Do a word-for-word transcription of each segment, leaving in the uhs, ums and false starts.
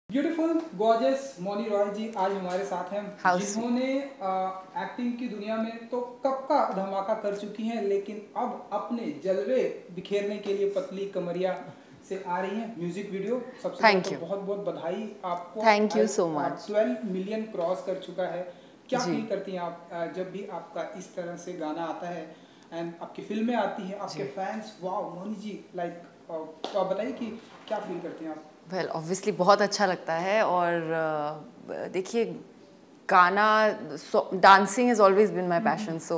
Beautiful gorgeous Mouni Roy ji आज हमारे साथ हैं, जिन्होंने एक्टिंग की दुनिया में तो कब का धमाका कर चुकी हैं, लेकिन अब अपने जलवे बिखेरने के लिए पतली कमरिया से आ रही हैं। म्यूजिक वीडियो सबसे पहले तो बहुत बहुत बधाई आपको। Thank you so much. Twelve million cross कर चुका है। क्या फील करती हैं आप जब भी आपका इस तरह से गाना आता है एंड आपकी फिल्में आती हैं, आपके fans wow Mouni ji like, तो आप बताइए कि क्या फील करती हैं आप? वेल well, ऑब्वियसली बहुत अच्छा लगता है। और uh, देखिए गाना, dancing is always bin my passion, so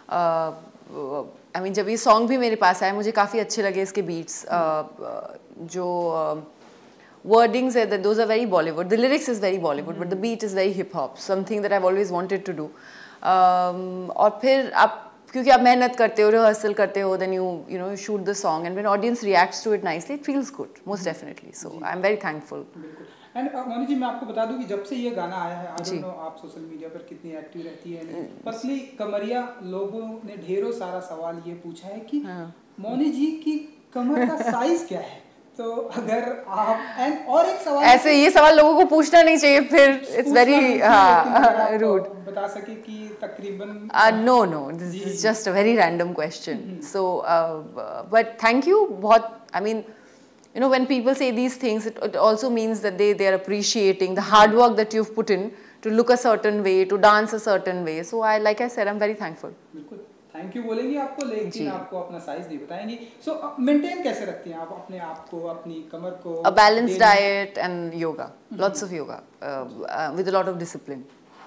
I mean जब ये सॉन्ग भी मेरे पास आया मुझे काफ़ी अच्छे लगे इसके बीट्स, uh, जो वर्डिंग्स है that those are very Bollywood, the lyrics is very Bollywood but the beat is very hip hop, something that I have always wanted to do. और फिर आप क्योंकि आप मेहनत करते हो, रिहर्सल करते हो, then you you know you shoot the song and when audience reacts to it nicely it feels good most definitely, so I am very thankful. And Mouni ji मैं आपको बता दूं कि जब से ये गाना आया है, आई डोंट नो आप सोशल मीडिया पर कितनी एक्टिव रहती है, पतली कमरिया लोगों ने ढेरों सारा सवाल ये पूछा है कि मौनी जी की कमर का साइज क्या है, तो अगर आप एंड और एक सवाल ऐसे ये सवाल लोगों को पूछना नहीं चाहिए, फिर इट्स वेरी रूड। बता सके कि तकरीबन no no this is just a very random question, so but thank you बहुत। I mean you know when people say these things it, it also means that they they are appreciating the hard work that you've put in to look a certain way, to dance a certain way, so I like I said I'm very thankful. बिल्कुल thank you बोलेंगे आपको, लेकिन आपको अपना size नहीं बताएंगे। सो maintain कैसे रखती हैं आप अपने आप को, अपनी कमर को? A balanced diet and yoga, lots of yoga, uh, uh, with a lot of discipline.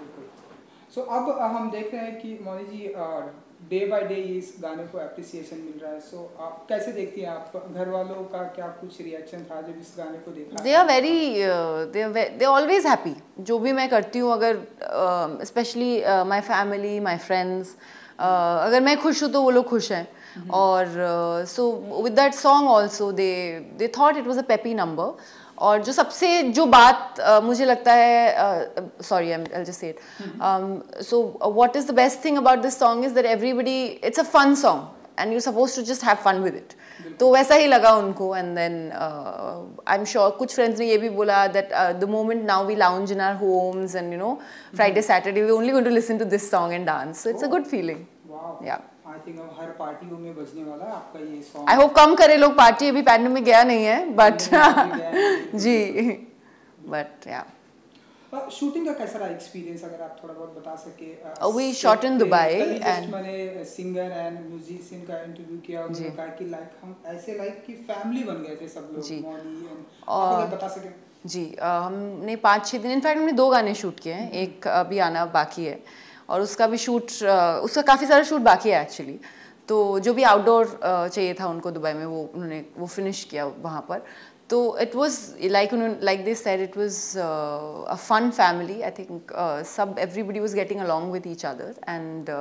So so, अब हम देख रहे हैं कि Mouni ji day by day इस गाने को एप्रिसिएशन मिल रहा है, सो so, आप कैसे देखती हैं? आप घर वालों का क्या कुछ रिएक्शन था जब इस गाने को देखा? They are very they are they always happy जो भी मैं करती हूँ, अगर specially my family, my friends, अगर मैं खुश हूँ तो वो लोग खुश हैं। और so with that song also they they thought it was a peppy number. और जो सबसे जो बात uh, मुझे लगता है, sorry I will just say it, so what is the best thing about this song is that everybody, it's a fun song and you suppose to just have fun with it, तो वैसा ही लगा उनको। And then I am sure कुछ friends ने ये भी बोला that the moment now we lounge in our homes and you know Friday Saturday we only going to listen to this song and dance, so it's a good feeling. Yeah I think अब हर पार्टियों में बजने वाला है आपका ये song. I hope कम करे लोग पार्टी, अभी पैंडेमिक गया नहीं है बट जी, बट या शूटिंग का कैसा रहा एक्सपीरियंस, अगर आप थोड़ा बहुत बता सके? We shot in Dubai and मैंने सिंगर एंड म्यूजिशियन का इंटरव्यू किया, उन्होंने कहा कि लाइक हम ऐसे लाइक कि फैमिली बन गए थे सब लोग, मौनी एंड आप अगर बता सके। जी uh, हमने पाँच छः दिन, इनफैक्ट हमने दो गाने शूट किए हैं, एक अभी आना बाकी है और उसका भी शूट, उसका काफ़ी सारा शूट बाकी है एक्चुअली। तो जो भी आउटडोर चाहिए था उनको दुबई में वो उन्होंने वो फिनिश किया वहाँ पर। तो it was like like they said it was a fun family, I think सब everybody was getting along with each other. And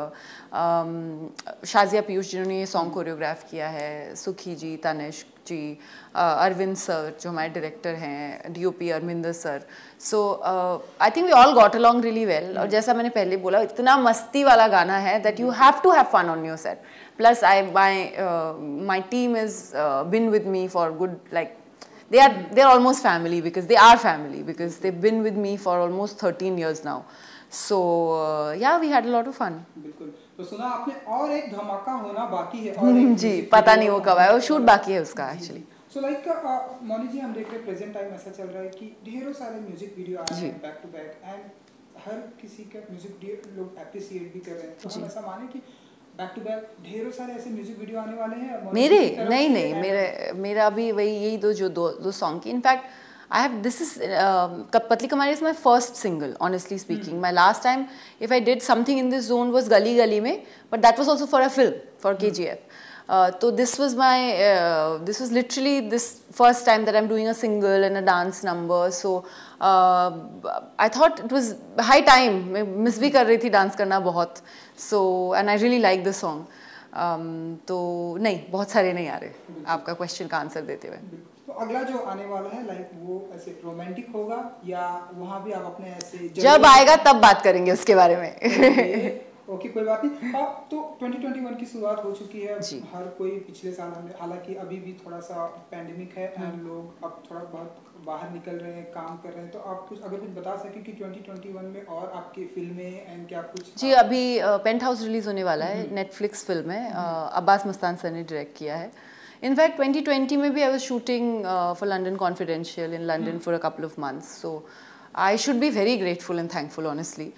Shazia Piyush जिन्होंने ये सॉन्ग कोरियोग्राफ किया है, सुखी जी, तनिष्क जी, अरविंद सर जो हमारे डायरेक्टर हैं, DOP Arvinder sir, so I think we all got along really well. और जैसा मैंने पहले बोला, इतना मस्ती वाला गाना है that you have to have fun on your set. Plus I my my team is been with me for good, like they are they are almost family because they are family because they've been with me for almost thirteen years now, so uh, yeah we had a lot of fun. बिल्कुल। तो सुना आपने और एक धमाका होना बाकी है और एक जी पता नहीं वो कब है, वो शूट बाकी है उसका actually. So like Mouni ji हम देख रहे हैं प्रेजेंट टाइम ऐसा चल रहा है कि ढेरों सारे म्यूजिक वीडियो आ रहे हैं बैक टू बैक एंड हर किसी का म्यूजिक वीडियो लोग एप्रिशिएट भी कर रहे हैं, तो हम ऐसा माने कि बैक टू बैक ढेरों सारे ऐसे म्यूजिक वीडियो आने वाले हैं मेरे? नहीं नहीं मेरे मेरा अभी वही यही दो जो दो दो सॉन्ग की। In fact I have this is Patli Kamariya is my first single honestly speaking. My last time if I did something in this zone was Gali Gali में, but that was also for a film for K G F. तो this was my uh, this was literally this first time that I'm doing a single and a dance number, so uh, I thought it was high time. मैं miss भी कर रही थी dance करना बहुत, so and I really like the song. um, तो नहीं बहुत सारे नहीं आ रहे आपका क्वेश्चन का आंसर देते हुए। तो अगला जो आने वाला है लाइक वो ऐसे रोमांटिक होगा या वहाँ भी आप अपने ऐसे जब आएगा तब बात करेंगे उसके बारे में। ओके, कोई बात नहीं। अब तो ट्वेंटी ट्वेंटी वन की शुरुआत हो चुकी है जी। हर कोई पिछले साल हमने, हालांकि अभी भी थोड़ा सा पैंडेमिक है एंड लोग अब थोड़ा बहुत बाहर निकल रहे हैं, काम कर रहे हैं, तो आप कुछ अगर कुछ बता सकें कि ट्वेंटी ट्वेंटी वन में और आपकी फिल्में एंड क्या कुछ? जी, अभी पेंट हाउस रिलीज होने वाला है, नेटफ्लिक्स फिल्म है, अब्बास मस्तान सर ने डायरेक्ट किया है। इनफैक्ट ट्वेंटी ट्वेंटी में भी I was shooting for London Confidential in London for a couple of months, so I should be very grateful and thankful honestly.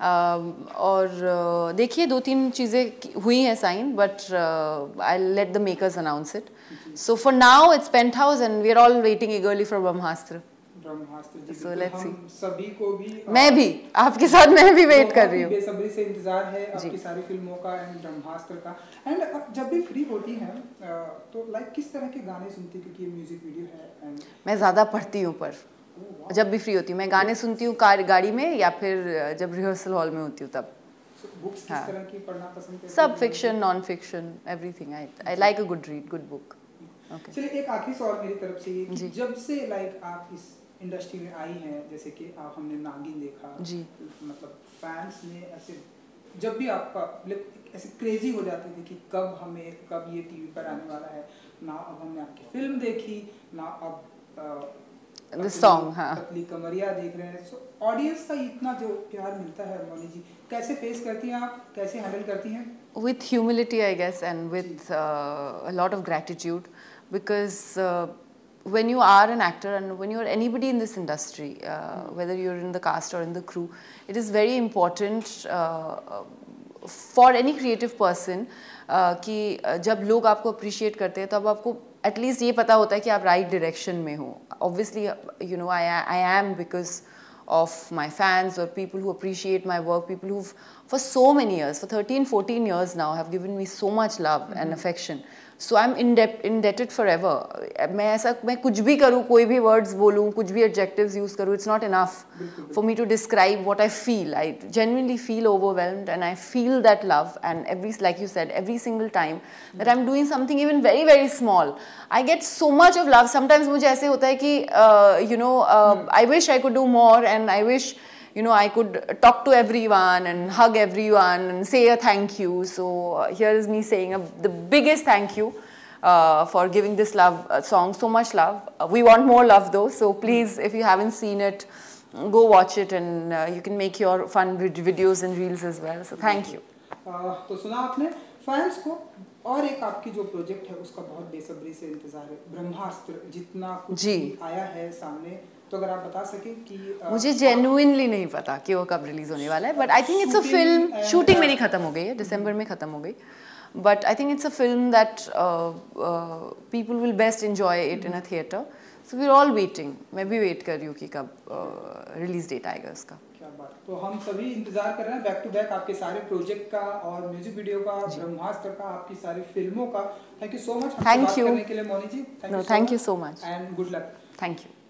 और uh, देखिए दो तीन चीज़ें हुई हैं sign, but I let the makers announce it. So for now it's Paint House and we are all waiting eagerly for Brahmastra. Brahmastra ji, So let's see. हम सभी को भी, मैं भी आपके साथ मैं भी वेट कर रही हूँ, बेसब्री से इंतजार है आपकी सारी फिल्मों का एंड ब्रह्मास्त्र का। एंड जब भी फ्री होती हैं तो लाइक किस तरह के गाने सुनती, क्योंकि ये म्यूजिक वीडियो है? एंड मैं ज़्यादा पढ़ती हूँ, पर जब भी फ्री होती हूँ मैं गाने सुनती हूँ, कार गाड़ी में या फिर जब रिहर्सल हॉल में होती हूँ तब। बुक्स किस तरह की पढ़ना पसंद करते हैं? सब fiction, non fiction, everything. I I like a good read, good book. Okay, चलिए एक आखिरी सवाल मेरी तरफ से ये कि जी। जब से लाइक आप इस इंडस्ट्री में आई हैं, जैसे कि आप, हमने नागिन देखा जी, मतलब फैंस ने ऐसे, जब भी आपका ऐसे क्रेजी हो जाते थे कि कब हमें, कब ये टीवी पर आने वाला है, ना अब हमने आपकी फिल्म देखी, ना अब द सॉन्ग, हाँ, पतली कमरिया देख रहे हैं। सो ऑडियंस का इतना जो प्यार मिलता है, मौनी जी कैसे फेस करती हैं आप, कैसे हैंडल करती हैं? with humility I guess, and with uh, a lot of gratitude, because uh, when you are an actor and when you are anybody in this industry, uh, mm. whether you're in the cast or in the crew, it is very important uh, for any creative person uh, कि जब लोग आपको appreciate करते हैं तब आपको at least ये पता होता है कि आप right direction में हो। Obviously you know I, I am because of my fans or people who appreciate my work, people who've for so many years, for thirteen fourteen years now, have given me so much love mm-hmm. and affection. So I'm indeb- indebted forever. मैं ऐसा, मैं कुछ भी करूँ, कोई भी words बोलूँ, कुछ भी adjectives use करूँ, it's not enough for me to describe what I feel. I genuinely feel overwhelmed and I feel that love, and every, like you said, every single time mm-hmm. that I'm doing something even very very small, I get so much of love. Sometimes मुझे ऐसे होता है कि uh, you know uh, mm-hmm. I wish I could do more, and I wish you know I could talk to everyone and hug everyone and say a thank you. So uh, here is me saying a, the biggest thank you uh, for giving this love uh, song so much love. Uh, we want more love though, so please, if you haven't seen it, go watch it, and uh, you can make your fun vid- videos and reels as well. So thank you. uh, तो सुना आपने fans को, और एक आपकी जो project है उसका बहुत बेसब्री से इंतजार है, ब्रह्मास्त्र, जितना कुछ जी आया है सामने, तो अगर आप बता सकें कि uh, मुझे जेन्युइनली नहीं पता कि वो कब रिलीज होने वाला है, but I think it's a film, shooting मेरी खत्म हो गई है, दिसंबर में खत्म हो गई, but I think it's a film that people will best enjoy it in a theatre, so we are all waiting. मैं भी वेट कर रही हूँ कि कब रिलीज डेट आएगा उसका। क्या बात, तो हम सभी इंतजार कर रहे हैं बैक टू बैक आपके सारे प्रोजेक्ट का और म्यूजिक वीडियो का, ब्रह्मास्त्र का, आपकी सारी फिल्मों का। Thank you so much thank you करने के लिए Mouni ji. Thank you so much and good luck. Thank you.